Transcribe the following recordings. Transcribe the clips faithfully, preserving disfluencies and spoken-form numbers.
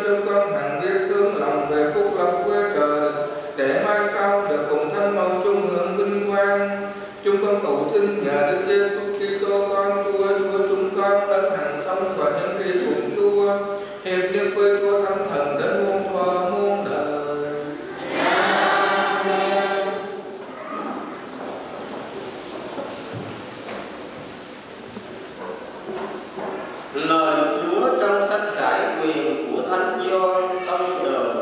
chúng con hằng biết thương lòng về phúc lộc quê trời, để mai sau được cùng thân mẫu chung hưởng vinh quang. Chúng con cầu xin nhờ Đức Giêsu Kitô con Chúa, Chúa chúng con đấng hằng sống và nhân tri cùng Chúa, hiệp nhất với Chúa Thánh Thần đến muôn thuở muôn đời. Amen. Lời Chúa trong sách Khải Huyền của Thánh Gioan Tông Đồ.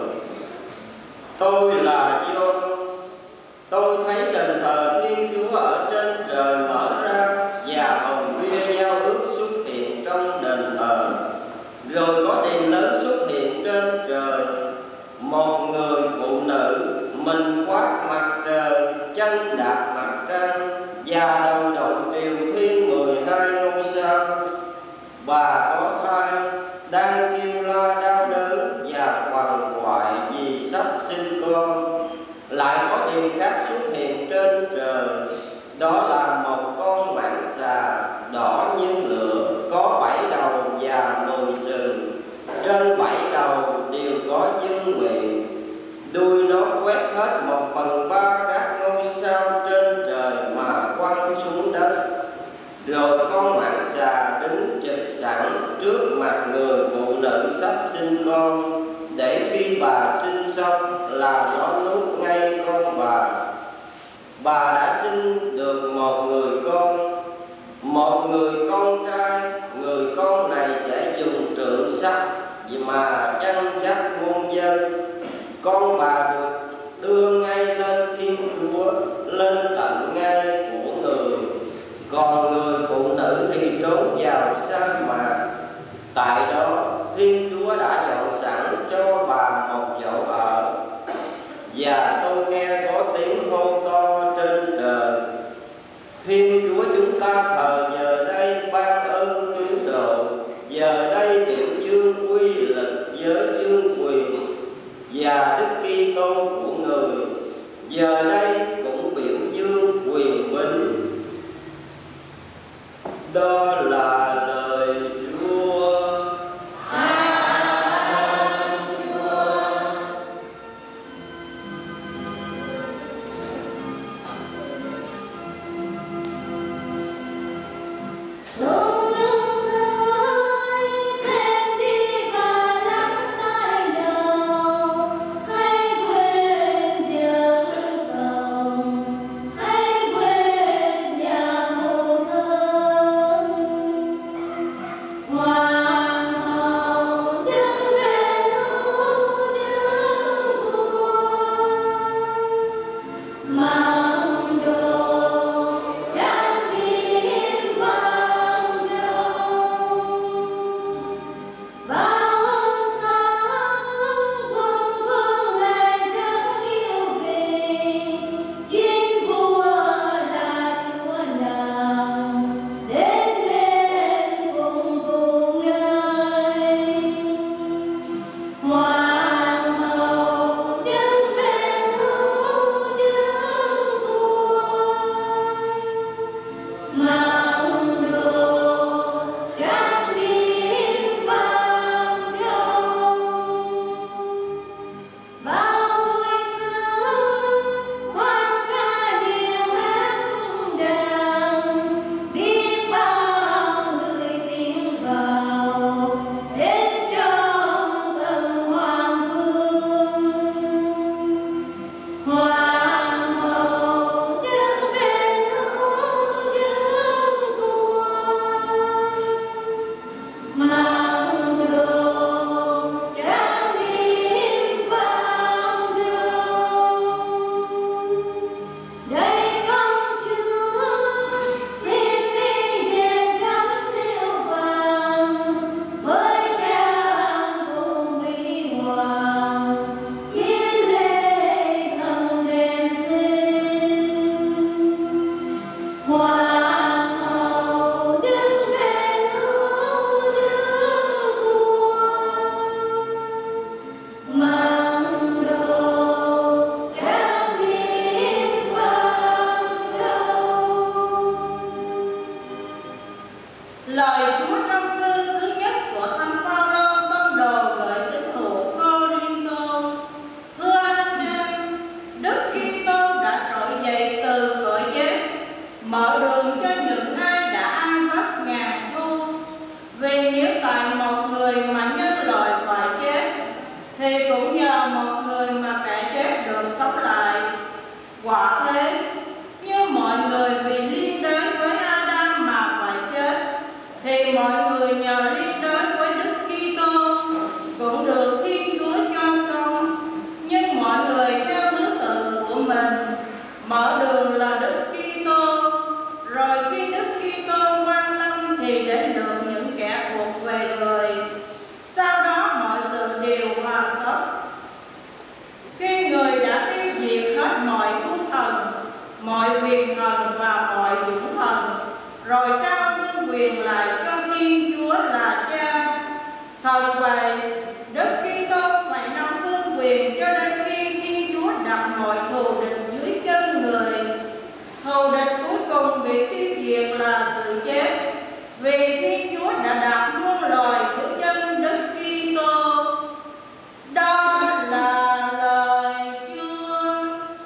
Tôi là Gioan, tôi thấy đền thờ Thiên Chúa ở trên trời mở ra và hồng bia giao ước xuất hiện trong đền thờ. Rồi có đèn lớn xuất hiện trên trời, một người phụ nữ mình khoác mặt trời, chân đạp mặt trăng và đầu đội triều thiên mười hai ngôi sao. Bà có thai đang kêu la đau đớn và quằn quại vì sắp sinh con. Lại có điều khác xuất hiện trên trời, đó là một con mãng xà đỏ như lửa, có bảy đầu và mười sừng. Trên bảy đầu đều có dương nguyện. Đuôi nó quét hết một phần ba các ngôi sao trên trời mà quăng xuống đất. Rồi con mãng xà đứng chịch sẵn trước mặt người phụ nữ sắp sinh con, để khi bà sinh xong là nó nuốt ngay con bà. Bà đã sinh được một người con, một người con trai. Người con này sẽ dùng trượng sắt mà chăn dắt muôn dân. Con bà được đưa ngay lên Thiên Chúa, lên tận ngay của người. Còn người phụ nữ thì trốn vào sa mạc. Tại đó Thiên Chúa đã dọn sẵn cho bà một chỗ ở. Và tôi nghe có tiếng hô to trên trời: Thiên Chúa chúng ta thờ giờ đây ban ơn cứu độ, giờ đây biểu dương uy lực với vương quyền và Đức Kitô của người, giờ đây cũng biểu dương quyền bính. Đó là lời Chúa. Hãy sống lại. Quả thế, như mọi người vì liên đới với Adam mà phải chết, thì mọi người nhờ liên đới với Đức Kitô cũng được Thiên Chúa cho sống. Nhưng mọi người theo thứ tự của mình, mở đường là Đức Kitô, rồi khi Đức Kitô quan lâm thì đến được những kẻ thuộc về người. Sau đó mọi sự đều hoàn tất. Khi người đã tiêu diệt hết mọi quân thần, mọi quyền thần và mọi dũng thần, rồi trao vương quyền lại cho Thiên Chúa là Cha. Thật vậy, Đức Kitô phải nắm vương quyền cho đến khi Thiên Chúa đặt mọi thù địch dưới chân người. Thù địch cuối cùng bị tiêu diệt là sự chết, vì Thiên Chúa đã đặt muôn loài dưới chân Đức Kitô. Đó là lời Chúa.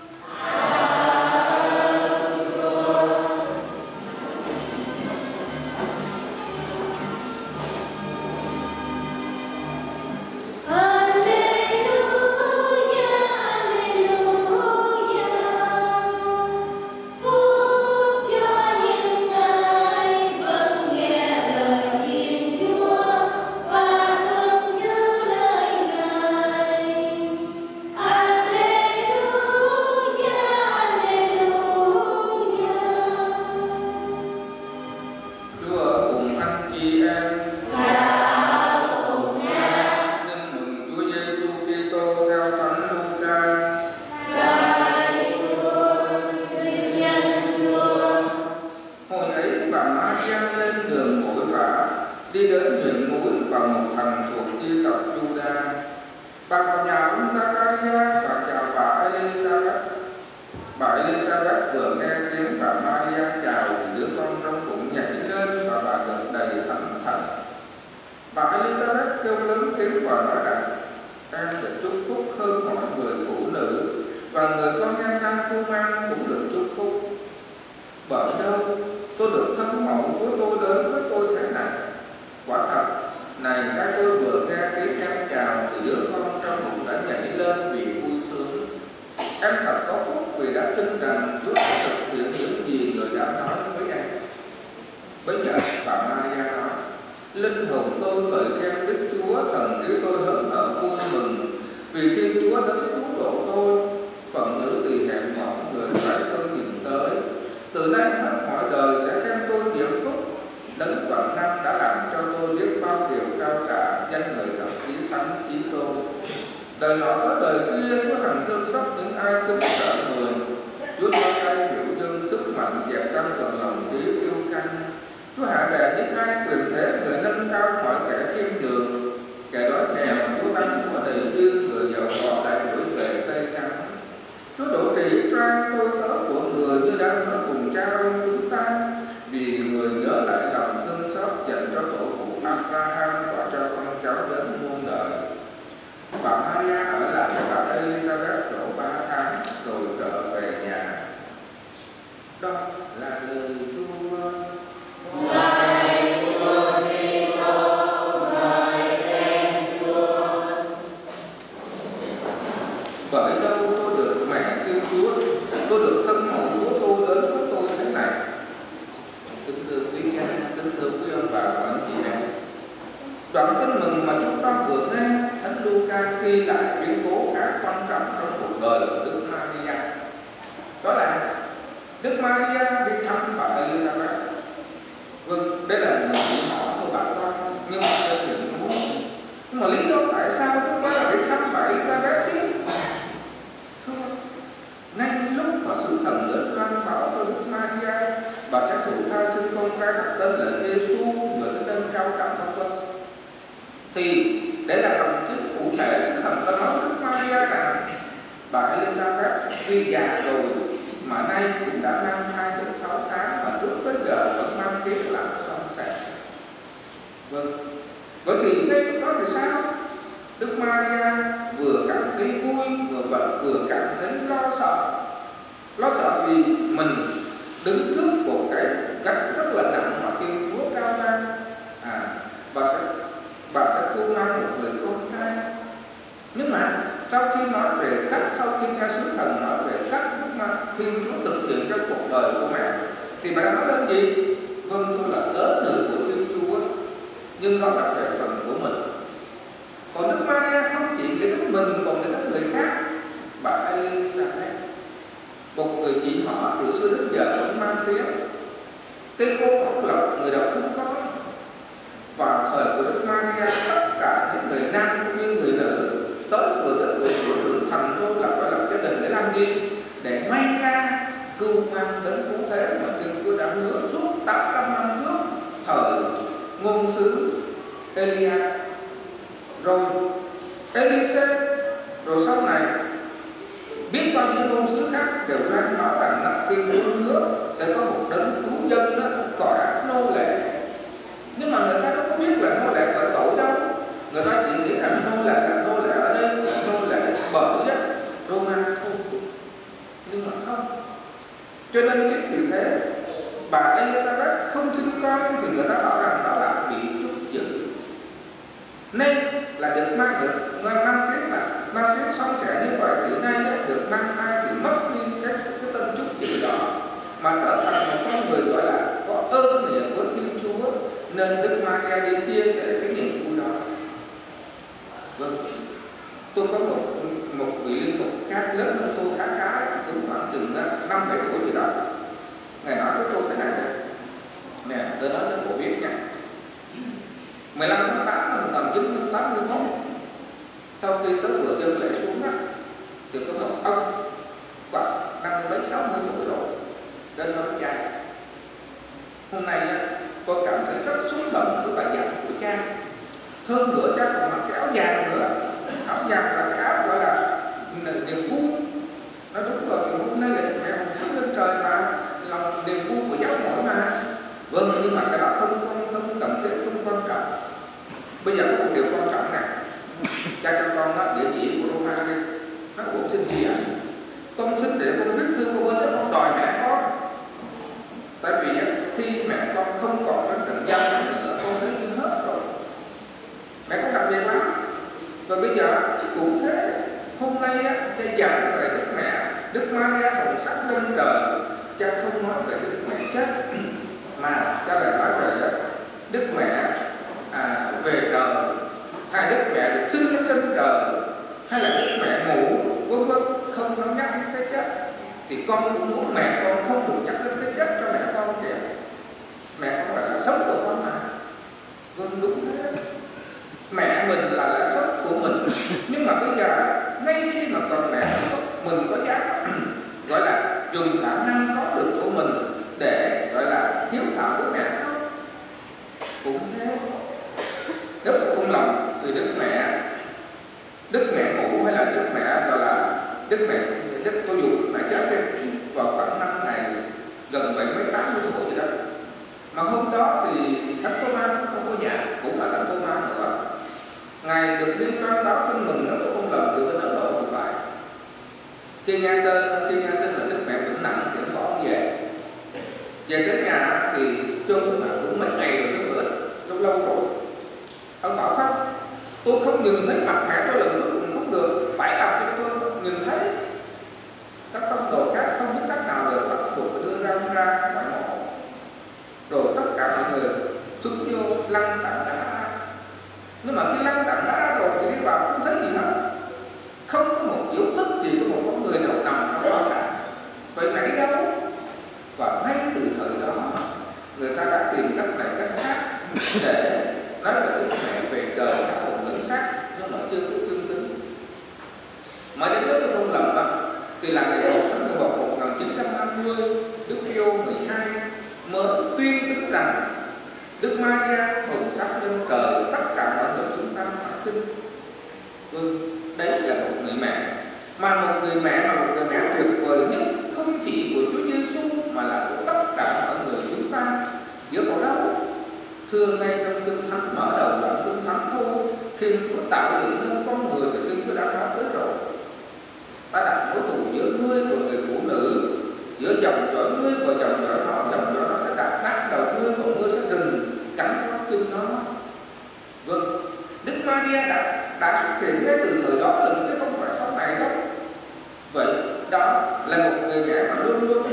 Đi đến miệng núi và một thành thuộc chi tộc Juda. Bà vào nhà ông Zakaria và chào bà Elizabeth. Bà Elizabeth vừa nghe tiếng bà Maria chào thì đứa con trong bụng nhảy lên và bà được đầy thánh thần. Bà Elizabeth kêu lớn tiếng và nói rằng: em được chúc phúc hơn mọi người phụ nữ, và người con em đang cưu mang cũng được chúc phúc. Bởi đâu tôi được thân mẫu của tôi đến với tôi thế này? Quả thật, này cái tôi vừa nghe tiếng em chào thì đứa con trong bụng đã nhảy lên vì vui sướng. Em thật có phúc vì đã tin rằng Chúa sẽ thực hiện những gì người đã nói với em. Bây giờ bà Maria nói: linh hồn tôi ngợi khen Đức Chúa, thần trí tôi hớn hở vui mừng, vì Thiên Chúa đã cứu độ tôi. Phận nữ tỳ hẹn mọi người phải tôi nhìn tới. Từ nay hết mọi đời sẽ khen tôi diệu phúc. Đấng vạn năm đã làm cho tôi biết bao điều cao cả, danh người thật chí thánh chí tôn. Đời nọ tới đời kia, Chúa hằng thương xót những ai kính sợ người. Chúa cho tay biểu dương sức mạnh dẹp trong phần lòng trí yêu căng. Chúa hạ bè những ai quyền thế, người nâng cao mọi kẻ khiêm nhường. Kẻ đói nghèo Chúa ban của đầy dư, người giàu có lại đuổi về cây trắng. Chúa đổ trì Israel tôi tớ của người như đã ở cùng cha ông chúng ta, vì người nhớ lại lòng thương xót dành cho tổ phụ Abraham và cho con cháu đến muôn đời. Bà Maria ở lại với bà Elizabeth độ ba tháng rồi trở về nhà. Đó là lời Chúa. Lạy Chúa Kitô, ngợi khen Chúa. Bởi đâu tôi được mẹ Thiên Chúa, tôi được thân mẫu của tôi đến với tôi thế này. Kính thưa quý cha, kính thưa quý ông bà và anh chị em, đoạn tin mừng mà chúng ta vừa nghe, Thánh Luca ghi lại biến cố khá quan trọng trong cuộc đời của Đức Maria. Đó là Đức Maria đi thăm bà Elizabeth. Vâng, đây là một chuyện nhỏ thôi bà con, nhưng mà theo chuyện muốn. Nhưng mà lý do tại sao chúng ta lại đi thăm bà Elizabeth chứ? Thưa, ngay lúc mà sự thần đến loan báo cho Đức Maria, bà sẽ thụ thai sinh con trai đặt tên là Giêsu, người sẽ tên cao trọng vân vân. Thì để làm đồng chứng cụ thể, Đức Thần đã nói Đức Maria rằng bà Elizabeth vì già rồi mà nay cũng đã mang thai tới sáu tháng, mà trước tới giờ vẫn mang tiếng là không trẻ. Vâng, bởi vì ngay lúc đó thì sao? Đức Maria vừa cảm thấy vui, vừa vừa cảm thấy lo sợ. Lo sợ vì mình đứng trước một cái gánh rất là nặng mà Thiên Chúa cao mang. À, bà sẽ bà sẽ cưu mang một người con trai. Nhưng mà sau khi nói về cách, sau khi cha xứ thần nói về cách Đức Ma Thiên Chúa thực hiện trong cuộc đời của mẹ, thì mẹ nói đến gì? Vâng, tôi là lớn nữ của Thiên Chúa, nhưng đó là về phần của mình. Còn Đức Maria không chỉ nghĩ đến mình, còn nghĩ đến người khác. Bà Elizabeth, một người chị họ từ xưa đến giờ vẫn mang tiếng cái cô Bảo Lộc, người đọc không có. Và thời của Đức Maria, tất cả những người nam cũng như người nữ tới vừa tới tuổi của trưởng thành thôi là phải lập gia đình để làm gì? Để may ra cưu mang đến cứu thế mà Thiên Chúa đã hứa suốt tám trăm năm trước, thời ngôn sứ Elia, rồi Elise, rồi sau này biết bao nhiêu ngôn sứ khác đều loan báo rằng là Thiên Chúa hứa sẽ có một đấng cứu dân đó cõi nô lệ. Nhưng mà người ta đâu có biết là nô lệ phải tội đâu, người ta chỉ nghĩ rằng nô lệ là nô lệ ở đây là nô lệ bởi nhất Roma thôi, nhưng mà không. Cho nên chính vì thế bà Elizabeth không sinh con thì người ta bảo rằng đó là bị chút chữ, nên là được mang được mang, mang tiếng là mang tiếng son sẻ như vậy, thì nay được mang thai thì mất đi cái cái tên chút chữ đó, mà trở thành một con người gọi là có ơn nghĩa với Thiên Chúa, nên Đức Maria đi chia sẻ cái niềm vui đó. Vâng, tôi có một một vị linh mục khác lớn hơn tôi khá khá, cũng khoảng chừng năm bảy tuổi gì đó. Ngài nói với tôi thế này này, nè, tôi nói cho cô biết nha. mười lăm tháng tám năm một nghìn chín trăm tám mươi mốt, sau khi tới bữa dân lễ xuống á, thì có một ông khoảng năm mươi sáu mươi tuổi rồi đến nói cha, hôm nay á, tôi cảm thấy rất xúc động với bài giảng của cha. Hơn nữa cha còn mặc cái áo vàng nữa, áo vàng là cái áo gọi là niềm vui. Nói đúng rồi, thì hôm nay là mẹ hồng sáng lên trời mà, lòng niềm vui của giáo hội mà. Vâng, nhưng mà cái đó không không không cần thiết, không quan trọng. Bây giờ có một điều quan trọng này, cha cho con đó, địa chỉ của Roma đi, nó cũng xin gì ạ? Con xin để con viết thư cô ơn, con đòi mẹ con. Tại vì khi mẹ con không còn đến trần gian nữa, con thấy như hết rồi. Mẹ con đặc biệt lắm. Và bây giờ cũng thế, hôm nay á, cha dặn về Đức Mẹ, Đức Maria hồng sắc lên trời, cha không nói về Đức Mẹ chết, mà cha lại nói về Đức Mẹ à, về trời, hay Đức Mẹ được sinh lên trời, hay là Đức Mẹ ngủ, vân vân, không có nhắc đến cái chết. Thì con cũng muốn mẹ con không được nhắc đến cái chết cho mẹ con kìa. Mẹ con là sống của con mà. Vâng, đúng thế. Mẹ mình là lẽ sống của mình, nhưng mà bây giờ ngay khi mà còn mẹ mình có dám gọi là dùng khả năng có được của mình để gọi là hiếu thảo với mẹ không? Cũng thế. Nếu mà không lòng thì Đức Mẹ, Đức Mẹ ngủ hay là Đức Mẹ gọi là Đức Mẹ, Đức tôi dùng mẹ chết đi vào khoảng năm ngày gần bảy mấy tám mươi tuổi gì đó. Mà hôm đó thì Thánh Thomas không có nhà, cũng là Thánh Thomas nữa. Ngài được liên quan báo tin mừng nó cũng không lầm được bên Ấn Độ như vậy. Khi nghe tên, khi nghe tin là Đức Mẹ cũng nặng thì bỏ ông về. Về đến nhà thì chôn mà cũng mấy ngày rồi chứ bữa lâu lâu rồi. Ông bảo không, tôi không nhìn thấy mặt mẹ tôi lần nữa cũng không được, phải làm cho tôi nhìn thấy. Các tông đồ khác không biết cách nào được, bắt buộc phải đưa ra ra ngoài mộ. Rồi tất cả mọi người xuống vô lăn tảng đá. Nhưng mà khi lăn tảng đá rồi thì đi vào không thấy gì hết, không có một dấu tích gì của một con người nào nằm trong đó cả. Vậy mẹ đi đâu? Và ngay từ thời đó người ta đã tìm cách này cách khác để nói về Đức Mẹ về trời các hồn lẫn xác, nhưng mà chưa có tương tính. Mà đến lúc tôi không lầm á, thì là ngày một tháng mười một năm một nghìn chín trăm năm mươi, Đức Pio mười hai mới tuyên tính rằng Đức Maria hồng sắc lên trời, tất cả mọi người chúng ta phải tin. Ừ, đấy là một người mẹ, mà một người mẹ mà một người mẹ tuyệt vời nhất, không chỉ của Chúa Giêsu mà là của tất cả mọi người chúng ta. Giữa bộ đâu thưa ngay trong Kinh Thánh, mở đầu đoạn Kinh Thánh thôi, khi Chúa tạo dựng nên con người thì Kinh Chúa đã nói tới rồi. Ta đặt mối thù giữa ngươi và người phụ nữ, giữa dòng dõi ngươi và dòng dõi nó, dòng dõi nó sẽ đặt nát đầu ngươi và ngươi sẽ rình cắn con chân nó. Vâng, Đức Maria đã đã xuất hiện ngay từ thời đó lần chứ không phải sau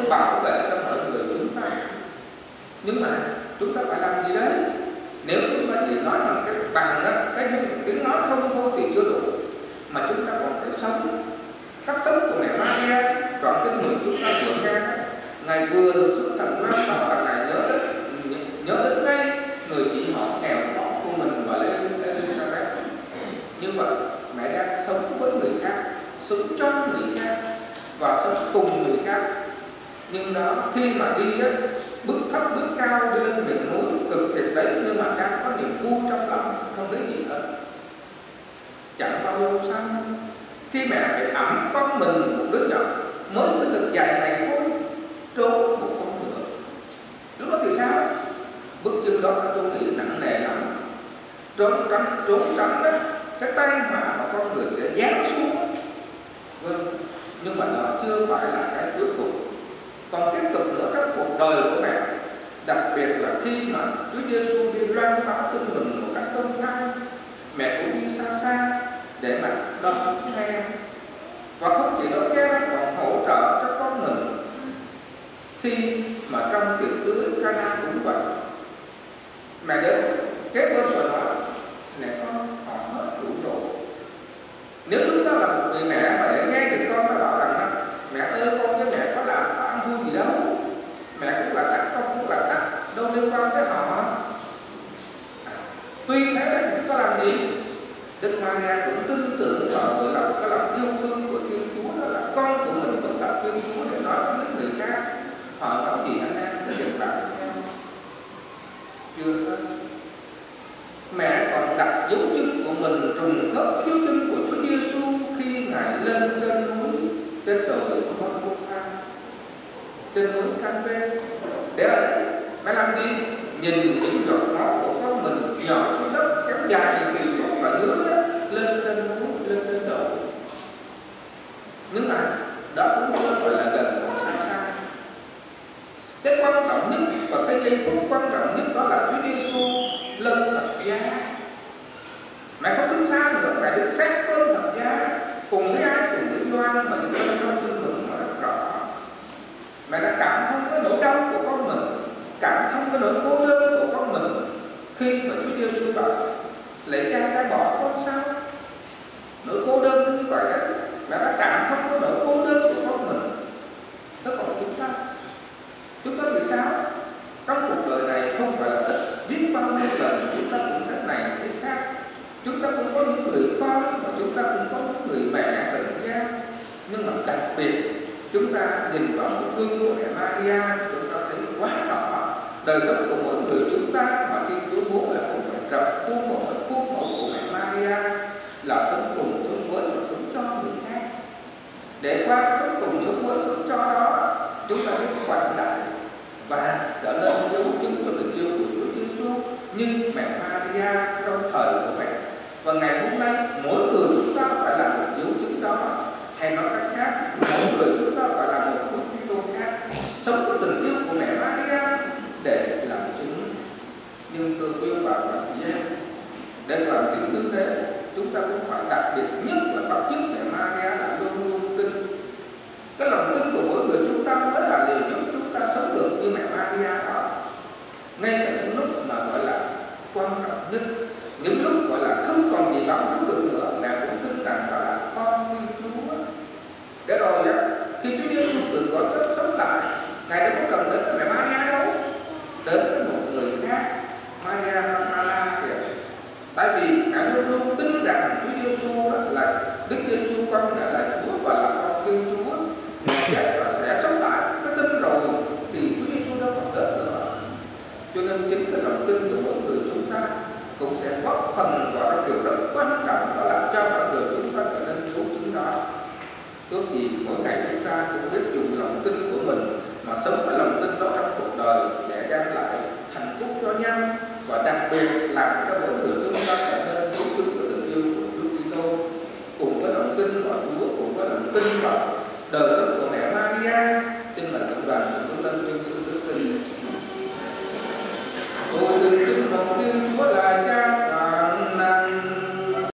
bảo vệ cho mọi người chúng ta. Nhưng mà chúng ta phải làm gì đấy? Nếu chúng ta chỉ nói rằng cái bằng á, cái tiếng nói không thôi thì chưa đủ, mà chúng ta còn phải sống. Cách sống của mẹ Maria, còn cái người chúng ta vừa nghe, Ngài vừa được xuất thành năm đó là Ngài nhớ đến, nhớ đến ngay người chị họ nghèo khó của mình và lên Elizabeth. Như vậy mẹ đang sống với người khác, sống cho người khác và sống cùng người khác. Nhưng đó khi mà đi á, bước thấp bước cao đi lên miền núi cực thiệt đấy, nhưng mà đang có niềm vui trong lòng, không thấy gì hết. Chẳng bao lâu sau, khi mẹ phải ẵm con mình, một đứa nhỏ mới sinh được vài ngày thôi, trốn một con ngựa. Lúc đó thì sao? Bước chân đó tôi nghĩ nặng nề lắm. Trốn tránh, trốn tránh đó, cái tay mà mà con người sẽ giáng xuống. Vâng, nhưng mà đó chưa phải là cái cuối cùng. Còn tiếp tục nữa trong cuộc đời của mẹ, đặc biệt là khi mà Chúa Giêsu đi loan báo tin mừng một cách công khai, mẹ cũng đi xa xa để mà đón nghe, và không chỉ đón nghe còn hỗ trợ cho con mình. Khi mà trong tiệc cưới Cana cũng vậy, mẹ đến kết bên và nói: "Nè con, họ hết đủ rồi." Nếu chúng ta là một người mẹ mà để nghe được con nó bảo rằng đó: "Mẹ ơi, con với mẹ có làm có ăn vui gì đâu, mẹ cũng là cắt, con cũng là cắt, đâu liên quan tới họ." Tuy thế là chúng có làm gì? Đức Maria cũng tin tưởng vào người lòng, cái lòng yêu thương của Thiên Chúa, đó là con của mình vẫn là Thiên Chúa, để nói với những người khác. Họ nói gì anh em cứ việc làm theo. Chưa hết, mẹ còn đặt dấu chân của mình trùng khớp dấu chân của Chúa Giêsu khi Ngài lên trên núi, trên đồi Golgotha, trên núi Can-vê. Để mẹ làm gì? Nhìn những giọt máu của con mình nhỏ xuống đất, kéo dài những kỳ thuốc và nước đó, lên trên núi, lên trên đồi. Nhưng mà đó cũng không phải là gần, còn xa xa. Cái quan trọng nhất và cái giây phút quan trọng nhất đó là Chúa Giêsu lên thập giá. Mẹ không đứng xa nữa, mẹ đứng sát bên thập giá cùng với ai, cùng với Gioan mà những cái đó tin mừng mà rất rõ. Mẹ đã cảm thông cái nỗi đau của con mình, cảm thông cái nỗi cô đơn của con mình khi mà Chúa Giêsu bảo: "Lạy Cha, đã bỏ con sao?" Nỗi cô đơn như vậy đấy, mẹ đã cảm thông cái nỗi cô đơn của con mình. Thế còn chúng ta, chúng ta thì sao? Trong cuộc đời này không phải là ít, biết bao nhiêu lần chúng ta cũng thế này thế khác. Chúng ta cũng có những người con và chúng ta cũng có những người mẹ cần gia. Nhưng mà đặc biệt chúng ta nhìn vào một gương của mẹ Maria, chúng ta thấy quá rõ đời sống của mỗi người chúng ta mà Thiên Chúa muốn là cũng phải tập khuôn mẫu khuôn mẫu của mẹ Maria, là sống cùng sống với và sống cho người khác. Để qua sống cùng sống với sống cho đó, chúng ta biết quảng đại và trở nên dấu chứng cho tình yêu của Chúa Giêsu như mẹ Maria trong thời của mẹ. Và ngày hôm nay mỗi người chúng ta phải là một dấu chứng đó, hay nói cách khác, mỗi người chúng ta phải là một Đức Kitô khác, sống với tình yêu của mẹ Maria để làm chứng. Nhưng thưa quý ông bà và chị em, để làm chứng như thế, chúng ta cũng phải đặc biệt nhất là bắt chước mẹ Maria là luôn luôn tin. Cái lòng tin của mỗi người chúng ta mới là điều giúp chúng ta sống được như mẹ Maria đó. Ngay cả những lúc mà gọi là quan trọng nhất, những lúc gọi là không còn gì bám víu được nữa, mẹ cũng tin rằng đó là con Thiên Chúa. Để rồi khi Chúa Giêsu từ cõi chết sống lại, Ngài đã có cần đến mẹ Maria đâu, đến với một người khác, Maria Magdalena kìa. Tại vì Ngài luôn luôn tin rằng Chúa Giêsu là Đức Giêsu con Ngài là Chúa và là con Thiên Chúa. Ngài và sẽ sống lại. Cái tin rồi thì Chúa Giêsu đâu còn đến nữa. Cho nên chính cái lòng tin của mỗi người chúng ta cũng sẽ góp phần vào trong điều rất quan trọng và làm cho mọi người chúng ta trở nên dấu chứng đó. Ước gì mỗi ngày chúng ta cũng biết dùng lòng tin của mình mà sống với lòng tin đó trong cuộc đời để đem lại hạnh phúc cho nhau, và đặc biệt làm cho mỗi người chúng ta trở nên dấu chứng của tình yêu của Chúa Kitô, cùng với lòng tin vào Chúa, cùng với lòng tin vào đời sống của mẹ Maria. Xin mời cộng đoàn chúng lên tuyên xưng đức tin. Tôi tin tin một Thiên Chúa là Cha,